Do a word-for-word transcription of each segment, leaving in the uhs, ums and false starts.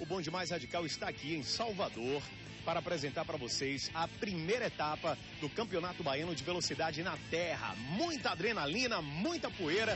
o Bonde Mais Radical está aqui em Salvador para apresentar para vocês a primeira etapa do Campeonato Baiano de Velocidade na Terra. Muita adrenalina, muita poeira.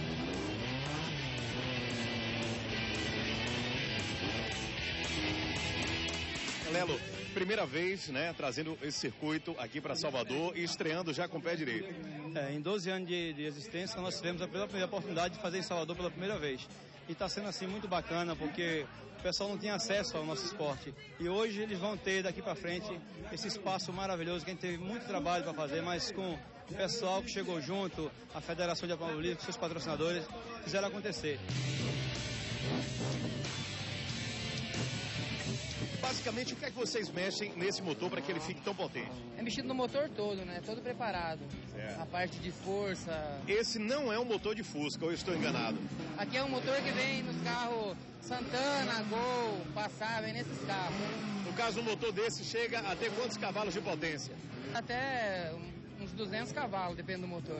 Lelo, primeira vez, né, trazendo esse circuito aqui para Salvador e estreando já com o pé direito. É, em doze anos de, de existência, nós tivemos a primeira oportunidade de fazer em Salvador pela primeira vez. E está sendo assim muito bacana, porque o pessoal não tinha acesso ao nosso esporte. E hoje eles vão ter daqui para frente esse espaço maravilhoso, que a gente teve muito trabalho para fazer, mas com o pessoal que chegou junto, a Federação de Automobilismo, seus patrocinadores, fizeram acontecer. Basicamente, o que é que vocês mexem nesse motor para que ele fique tão potente? É mexido no motor todo, né? Todo preparado. Certo. A parte de força. Esse não é um motor de Fusca, ou eu estou enganado? Aqui é um motor que vem nos carros Santana, Gol, Passat, vem nesses carros. No caso, um motor desse chega a ter quantos cavalos de potência? Até uns duzentos cavalos, depende do motor.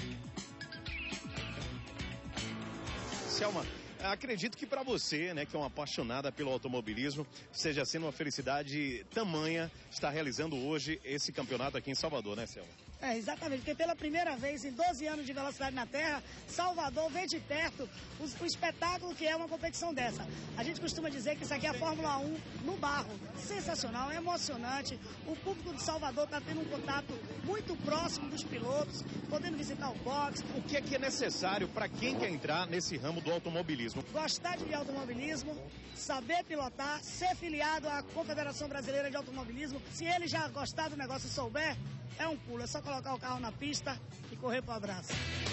Selma, acredito que para você, né, que é uma apaixonada pelo automobilismo, seja sendo uma felicidade tamanha estar realizando hoje esse campeonato aqui em Salvador, né, Selma? É, exatamente, porque pela primeira vez em doze anos de velocidade na Terra, Salvador vê de perto o, o espetáculo que é uma competição dessa. A gente costuma dizer que isso aqui é a Fórmula um no barro. Sensacional, é emocionante. O público de Salvador está tendo um contato muito próximo dos pilotos, podendo visitar o box. O que é que é necessário para quem quer entrar nesse ramo do automobilismo? Gostar de automobilismo, saber pilotar, ser filiado à Confederação Brasileira de Automobilismo. Se ele já gostar do negócio e souber, é um pulo, é só colocar o carro na pista e correr pro abraço.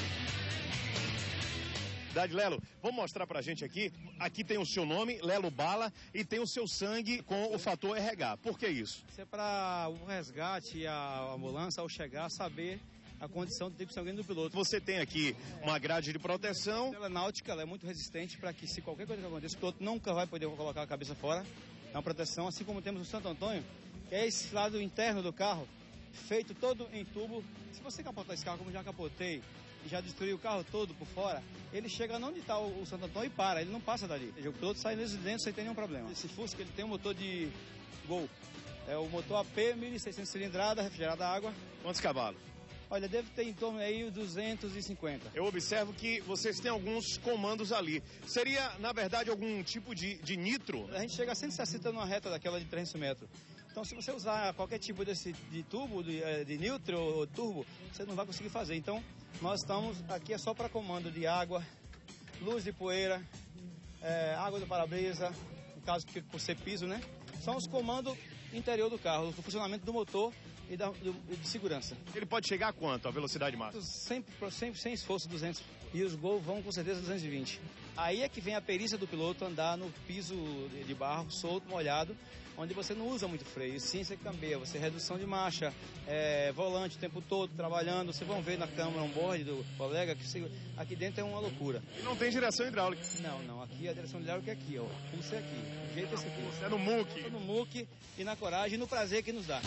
Verdade, Lelo, vamos mostrar pra gente aqui. Aqui tem o seu nome, Lelo Bala, e tem o seu sangue com o fator R H. Por que isso? Isso é para o resgate e a ambulância, ao chegar, saber a condição do tipo sanguíneo do piloto. Você tem aqui uma grade de proteção. A náutica, ela é muito resistente para que, se qualquer coisa que aconteça, o piloto nunca vai poder colocar a cabeça fora. É uma proteção, assim como temos o Santo Antônio, que é esse lado interno do carro, feito todo em tubo. Se você capotar esse carro, como já capotei, e já destruiu o carro todo por fora, ele chega não onde está o, o Santo Antônio e para, ele não passa dali. O piloto sai nesse dentro sem ter nenhum problema. Esse Fusca, ele tem um motor de Gol. É o motor A P mil e seiscentos cilindrada, refrigerada a água. Quantos cavalos? Olha, deve ter em torno aí duzentos e cinquenta. Eu observo que vocês têm alguns comandos ali. Seria, na verdade, algum tipo de, de nitro? A gente chega a cento e sessenta numa reta daquela de trezentos metros. Então, se você usar qualquer tipo desse de tubo, de, de nitro ou turbo, você não vai conseguir fazer. Então, nós estamos aqui é só para comando de água, luz de poeira, é, água do para-brisa, no caso que por ser piso, né? São os comandos interior do carro, o funcionamento do motor e da, do, de segurança. Ele pode chegar a quanto, a velocidade máxima? Sempre, sempre sem esforço, duzentos. E os Gol vão com certeza duzentos e vinte. Aí é que vem a perícia do piloto andar no piso de barro, solto, molhado, onde você não usa muito freio, sim você cambeia, você redução de marcha, é, volante o tempo todo, trabalhando. Vocês vão ver na câmera um board do colega que você, aqui dentro é uma loucura. E não tem direção hidráulica? Não, não. Aqui a direção hidráulica é aqui, ó. Isso é aqui. O jeito é esse aqui. Você é no muque? No muque e na coragem e no prazer que nos dá.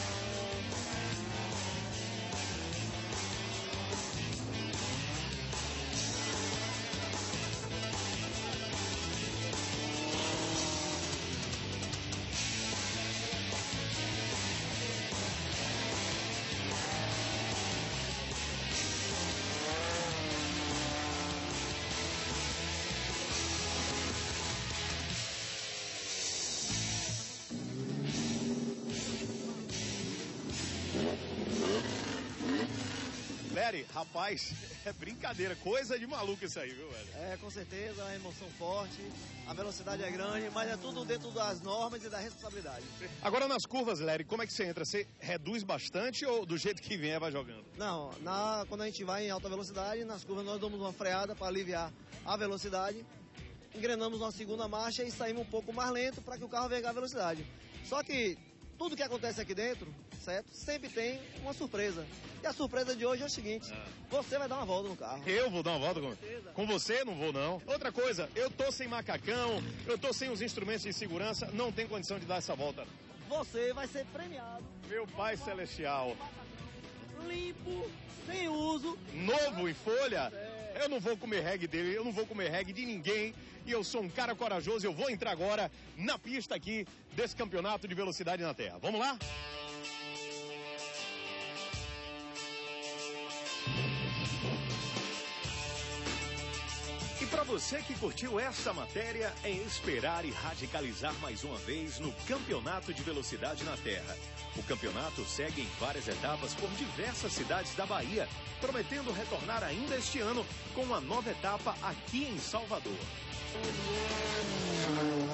Lery, rapaz, é brincadeira, coisa de maluco isso aí, viu, velho? É, com certeza, a emoção forte, a velocidade é grande, mas é tudo dentro das normas e da responsabilidade. Agora nas curvas, Lery, como é que você entra? Você reduz bastante ou do jeito que vier vai jogando? Não, na, quando a gente vai em alta velocidade, nas curvas nós damos uma freada para aliviar a velocidade, engrenamos uma segunda marcha e saímos um pouco mais lento para que o carro venha a velocidade. Só que tudo que acontece aqui dentro, certo? Sempre tem uma surpresa. E a surpresa de hoje é o seguinte, ah. você vai dar uma volta no carro. Eu vou dar uma volta com, com você? Não vou, não. Outra coisa, eu tô sem macacão, eu tô sem os instrumentos de segurança, não tem condição de dar essa volta. Você vai ser premiado. Meu Pai Celestial. Limpo, sem uso. Novo em folha? É. Eu não vou comer reggae dele, eu não vou comer reggae de ninguém. E eu sou um cara corajoso, eu vou entrar agora na pista aqui desse campeonato de velocidade na terra. Vamos lá? E para você que curtiu essa matéria, é esperar e radicalizar mais uma vez no Campeonato de Velocidade na Terra. O campeonato segue em várias etapas por diversas cidades da Bahia, prometendo retornar ainda este ano com uma nova etapa aqui em Salvador.